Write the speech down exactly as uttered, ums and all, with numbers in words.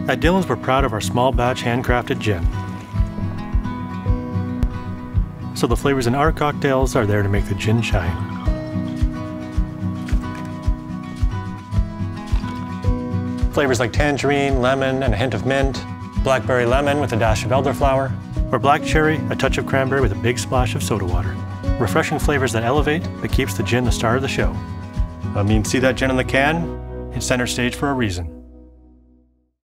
At Dillon's, we're proud of our small batch handcrafted gin. So the flavors in our cocktails are there to make the gin shine. Flavors like tangerine, lemon, and a hint of mint, blackberry lemon with a dash of elderflower, or black cherry, a touch of cranberry with a big splash of soda water. Refreshing flavors that elevate, but keeps the gin the star of the show. I mean, see that gin in the can? It's center stage for a reason.